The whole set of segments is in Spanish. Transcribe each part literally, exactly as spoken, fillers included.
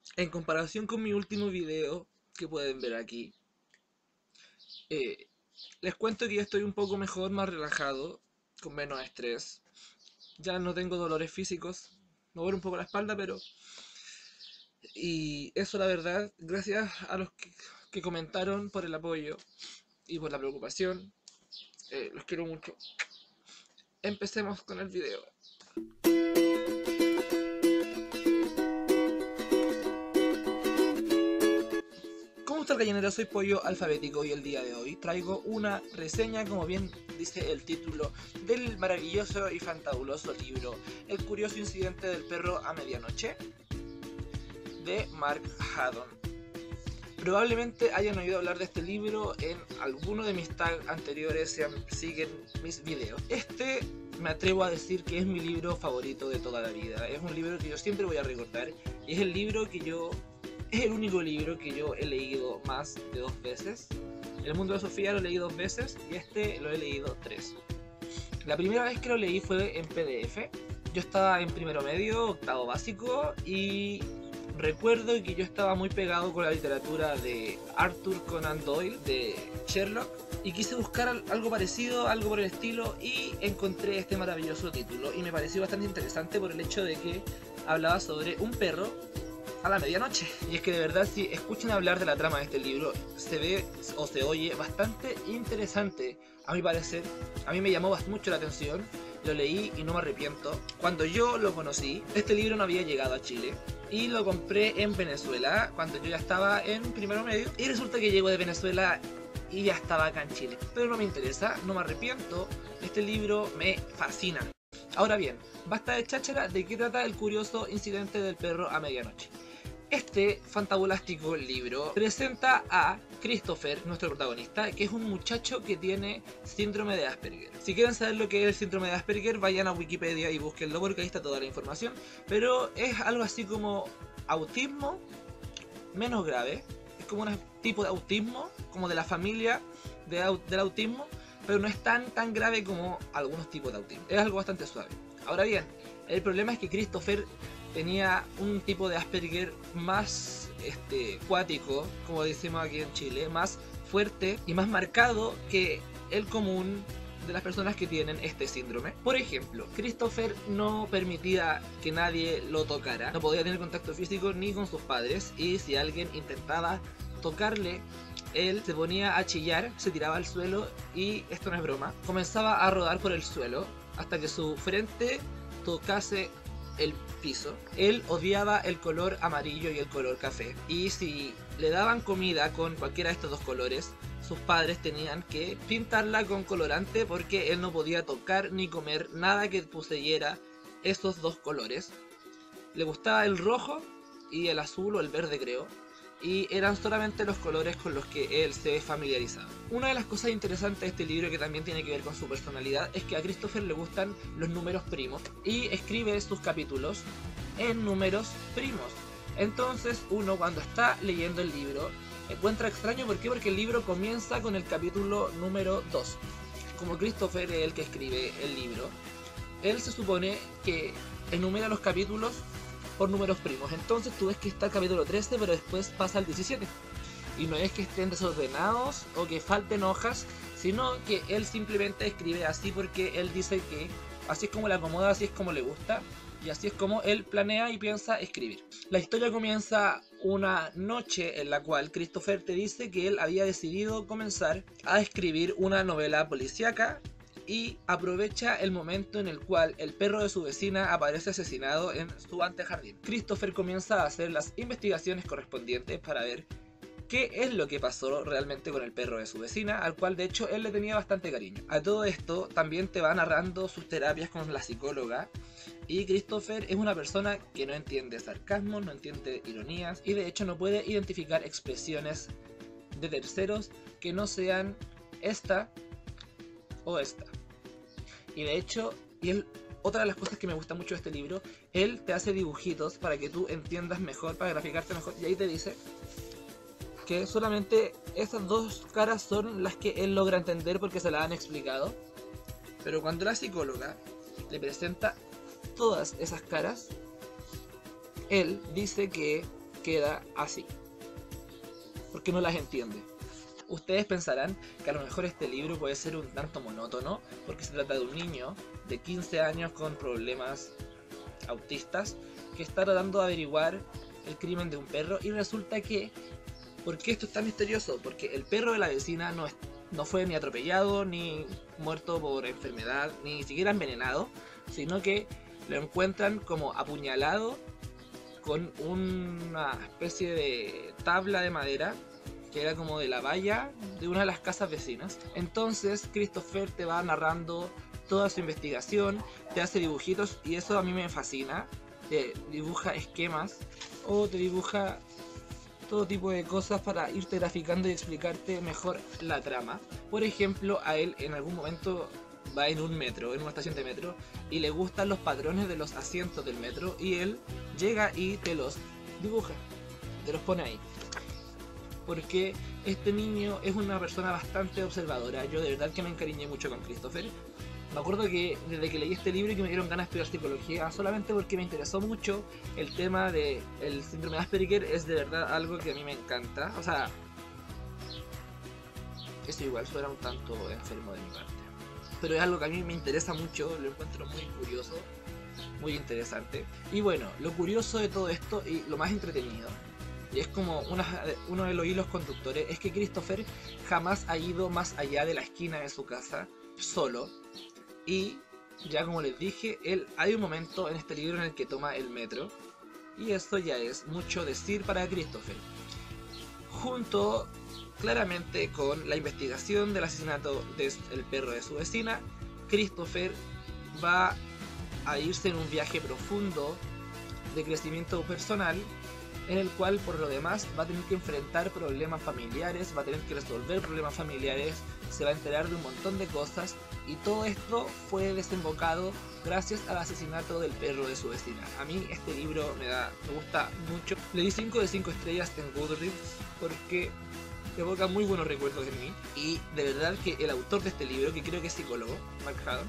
En comparación con mi último video que pueden ver aquí, eh, les cuento que ya estoy un poco mejor, más relajado, con menos estrés. Ya no tengo dolores físicos, me duele un poco la espalda, pero... Y eso la verdad, gracias a los que, que comentaron por el apoyo y por la preocupación, eh, los quiero mucho. Empecemos con el video. ¿Cómo está el gallinero? Soy Pollo Alfabético y el día de hoy traigo una reseña, como bien dice el título, del maravilloso y fantabuloso libro El curioso incidente del perro a medianoche, de Mark Haddon. Probablemente hayan oído hablar de este libro en alguno de mis tags anteriores si siguen mis videos. Este me atrevo a decir que es mi libro favorito de toda la vida. Es un libro que yo siempre voy a recordar y es el libro que yo... Es el único libro que yo he leído más de dos veces. El mundo de Sofía lo leí dos veces y este lo he leído tres. La primera vez que lo leí fue en P D F. Yo estaba en primero medio, octavo básico, y recuerdo que yo estaba muy pegado con la literatura de Arthur Conan Doyle, de Sherlock, y quise buscar algo parecido, algo por el estilo, y encontré este maravilloso título, y me pareció bastante interesante por el hecho de que hablaba sobre un perro a la medianoche. Y es que de verdad, si escuchan hablar de la trama de este libro, se ve o se oye bastante interesante, a mi parecer. A mí me llamó mucho la atención, lo leí y no me arrepiento. Cuando yo lo conocí, este libro no había llegado a Chile y lo compré en Venezuela cuando yo ya estaba en primero medio, y resulta que llego de Venezuela y ya estaba acá en Chile. Pero no me interesa, no me arrepiento, este libro me fascina. Ahora bien, basta de cháchara. ¿De qué trata El curioso incidente del perro a medianoche? Este fantabulástico libro presenta a Christopher, nuestro protagonista, que es un muchacho que tiene síndrome de Asperger. Si quieren saber lo que es el síndrome de Asperger, vayan a Wikipedia y búsquenlo porque ahí está toda la información. Pero es algo así como autismo menos grave. Es como un tipo de autismo, como de la familia de au del autismo, pero no es tan tan grave como algunos tipos de autismo. Es algo bastante suave. Ahora bien, el problema es que Christopher tenía un tipo de Asperger más este, cuático, como decimos aquí en Chile, más fuerte y más marcado que el común de las personas que tienen este síndrome. Por ejemplo, Christopher no permitía que nadie lo tocara, no podía tener contacto físico ni con sus padres, y si alguien intentaba tocarle, él se ponía a chillar, se tiraba al suelo y, esto no es broma, comenzaba a rodar por el suelo hasta que su frente tocase el piso. Él odiaba el color amarillo y el color café, y si le daban comida con cualquiera de estos dos colores, sus padres tenían que pintarla con colorante porque él no podía tocar ni comer nada que poseyera esos dos colores. Le gustaba el rojo y el azul o el verde, creo, y eran solamente los colores con los que él se familiarizaba. Una de las cosas interesantes de este libro, que también tiene que ver con su personalidad, es que a Christopher le gustan los números primos y escribe sus capítulos en números primos. Entonces uno, cuando está leyendo el libro, encuentra extraño. ¿Por qué? Porque el libro comienza con el capítulo número dos. Como Christopher es el que escribe el libro, él se supone que enumera los capítulos por números primos. Entonces tú ves que está el capítulo trece, pero después pasa al diecisiete. Y no es que estén desordenados o que falten hojas, sino que él simplemente escribe así porque él dice que así es como le acomoda, así es como le gusta, y así es como él planea y piensa escribir. La historia comienza una noche en la cual Christopher te dice que él había decidido comenzar a escribir una novela policíaca, y aprovecha el momento en el cual el perro de su vecina aparece asesinado en su antejardín. Christopher comienza a hacer las investigaciones correspondientes para ver qué es lo que pasó realmente con el perro de su vecina, al cual de hecho él le tenía bastante cariño. A todo esto también te va narrando sus terapias con la psicóloga, y Christopher es una persona que no entiende sarcasmo, no entiende ironías, y de hecho no puede identificar expresiones de terceros que no sean esta o esta. Y de hecho, y él, otra de las cosas que me gusta mucho de este libro, él te hace dibujitos para que tú entiendas mejor, para graficarte mejor, y ahí te dice que solamente esas dos caras son las que él logra entender porque se las han explicado. Pero cuando la psicóloga le presenta todas esas caras, él dice que queda así, porque no las entiende. Ustedes pensarán que a lo mejor este libro puede ser un tanto monótono, porque se trata de un niño de quince años con problemas autistas que está tratando de averiguar el crimen de un perro, y resulta que, ¿por qué esto es tan misterioso? Porque el perro de la vecina no, es, no fue ni atropellado, ni muerto por enfermedad, ni siquiera envenenado, sino que lo encuentran como apuñalado con una especie de tabla de madera que era como de la valla de una de las casas vecinas. Entonces Christopher te va narrando toda su investigación, te hace dibujitos, y eso a mí me fascina. Te dibuja esquemas o te dibuja todo tipo de cosas para irte graficando y explicarte mejor la trama. Por ejemplo, a él en algún momento va en un metro, en una estación de metro, y le gustan los patrones de los asientos del metro, y él llega y te los dibuja, te los pone ahí. Porque este niño es una persona bastante observadora. Yo de verdad que me encariñé mucho con Christopher. Me acuerdo que desde que leí este libro y que me dieron ganas de estudiar psicología, solamente porque me interesó mucho el tema del síndrome de Asperger, es de verdad algo que a mí me encanta. O sea, eso igual suena un tanto enfermo de mi parte, pero es algo que a mí me interesa mucho, lo encuentro muy curioso, muy interesante. Y bueno, lo curioso de todo esto y lo más entretenido, y es como una, uno de los hilos conductores, es que Christopher jamás ha ido más allá de la esquina de su casa solo. Y ya como les dije, él, hay un momento en este libro en el que toma el metro, y esto ya es mucho decir para Christopher. Junto claramente con la investigación del asesinato del perro de su vecina, Christopher va a irse en un viaje profundo de crecimiento personal, en el cual por lo demás va a tener que enfrentar problemas familiares, va a tener que resolver problemas familiares, se va a enterar de un montón de cosas, y todo esto fue desembocado gracias al asesinato del perro de su vecina. A mí este libro me da, me gusta mucho. Le di cinco de cinco estrellas en Goodreads porque evoca muy buenos recuerdos en mí, y de verdad que el autor de este libro, que creo que es psicólogo, Mark Haddon,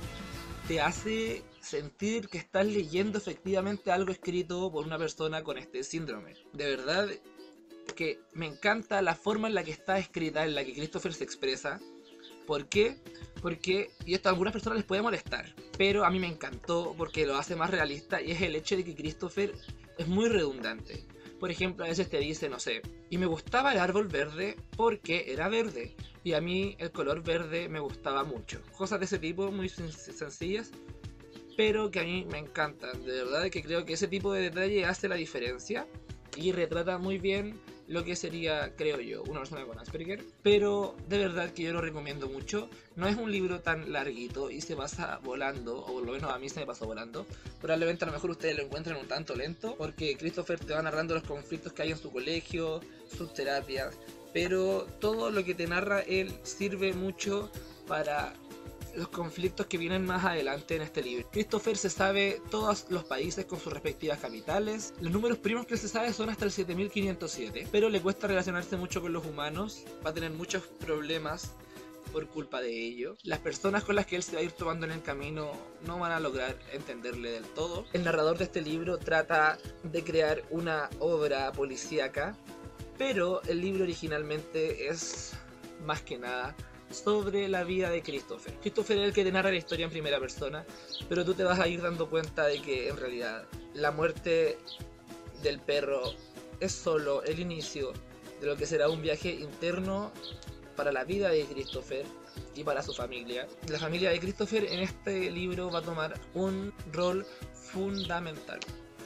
te hace sentir que estás leyendo efectivamente algo escrito por una persona con este síndrome. De verdad que me encanta la forma en la que está escrita, en la que Christopher se expresa. ¿Por qué? Porque, y esto a algunas personas les puede molestar, pero a mí me encantó porque lo hace más realista, y es el hecho de que Christopher es muy redundante. Por ejemplo, a veces te dice, no sé, y me gustaba el árbol verde porque era verde, y a mí el color verde me gustaba mucho. Cosas de ese tipo, muy sencillas, pero que a mí me encantan. De verdad que creo que ese tipo de detalle hace la diferencia y retrata muy bien lo que sería, creo yo, una persona con Asperger. Pero de verdad que yo lo recomiendo mucho. No es un libro tan larguito y se pasa volando, o por lo menos a mí se me pasó volando. Probablemente a lo mejor ustedes lo encuentran un tanto lento, porque Christopher te va narrando los conflictos que hay en su colegio, sus terapias, pero todo lo que te narra él sirve mucho para los conflictos que vienen más adelante en este libro. Christopher se sabe todos los países con sus respectivas capitales. Los números primos que se sabe son hasta el siete mil quinientos siete, pero le cuesta relacionarse mucho con los humanos, va a tener muchos problemas por culpa de ello. Las personas con las que él se va a ir tomando en el camino no van a lograr entenderle del todo. El narrador de este libro trata de crear una obra policíaca, pero el libro originalmente es más que nada sobre la vida de Christopher. Christopher es el que te narra la historia en primera persona, pero tú te vas a ir dando cuenta de que en realidad la muerte del perro es solo el inicio de lo que será un viaje interno para la vida de Christopher y para su familia. La familia de Christopher en este libro va a tomar un rol fundamental.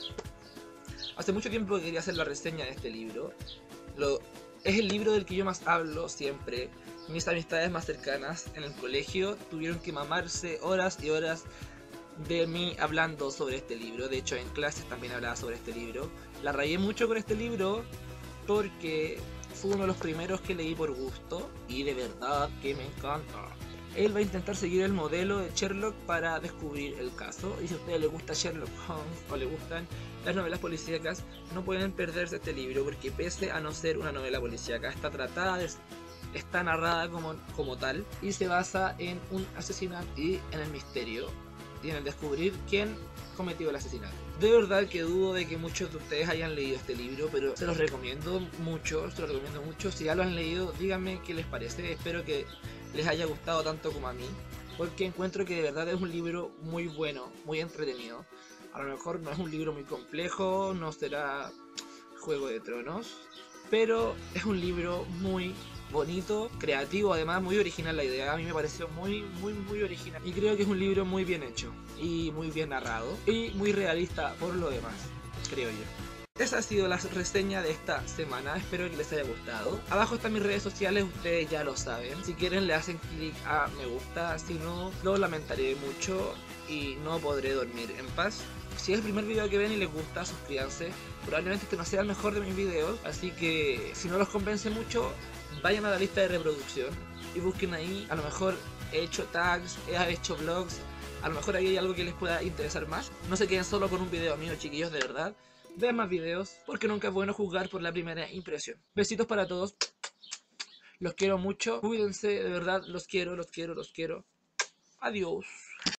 Hace mucho tiempo que quería hacer la reseña de este libro. Lo, es el libro del que yo más hablo siempre. Mis amistades más cercanas en el colegio tuvieron que mamarse horas y horas de mí hablando sobre este libro. De hecho, en clases también hablaba sobre este libro. La rayé mucho con este libro porque fue uno de los primeros que leí por gusto y de verdad que me encanta. Él va a intentar seguir el modelo de Sherlock para descubrir el caso, y si a ustedes les gusta Sherlock Holmes o les gustan las novelas policíacas, no pueden perderse este libro, porque pese a no ser una novela policíaca, está tratada de... está narrada como, como tal, y se basa en un asesinato y en el misterio y en el descubrir quién cometió el asesinato. De verdad que dudo de que muchos de ustedes hayan leído este libro, pero se los recomiendo mucho, se los recomiendo mucho. Si ya lo han leído, díganme qué les parece. Espero que les haya gustado tanto como a mí, porque encuentro que de verdad es un libro muy bueno, muy entretenido. A lo mejor no es un libro muy complejo, no será Juego de Tronos, pero es un libro muy bonito, creativo, además muy original la idea. A mí me pareció muy, muy, muy original. Y creo que es un libro muy bien hecho, y muy bien narrado, y muy realista por lo demás, creo yo. Esa ha sido la reseña de esta semana, espero que les haya gustado. Abajo están mis redes sociales, ustedes ya lo saben. Si quieren le hacen clic a me gusta, si no, lo lamentaré mucho y no podré dormir en paz. Si es el primer video que ven y les gusta, suscríbanse. Probablemente este no sea el mejor de mis videos, así que si no los convence mucho, vayan a la lista de reproducción y busquen ahí. A lo mejor he hecho tags, he hecho vlogs, a lo mejor ahí hay algo que les pueda interesar más. No se queden solo con un video mío, chiquillos, de verdad. Vean más videos, porque nunca es bueno juzgar por la primera impresión. Besitos para todos. Los quiero mucho. Cuídense, de verdad, los quiero, los quiero, los quiero. Adiós.